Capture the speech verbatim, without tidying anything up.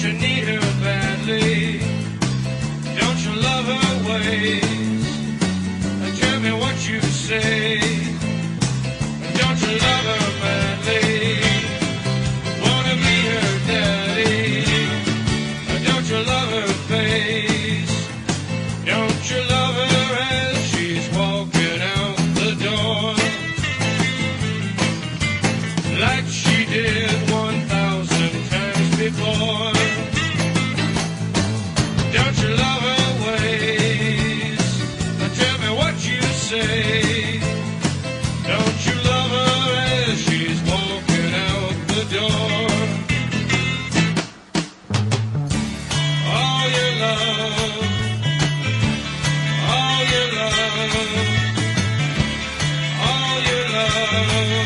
you need her badly? Don't you love her ways? Tell me what you say. Don't you love her badly? Wanna be her daddy? Don't you love her face? Don't you love her as she's walking out the door? Like she did one thousand times before. Don't you love her ways? Tell me what you say. Don't you love her as she's walking out the door? All your love, all your love, all your love.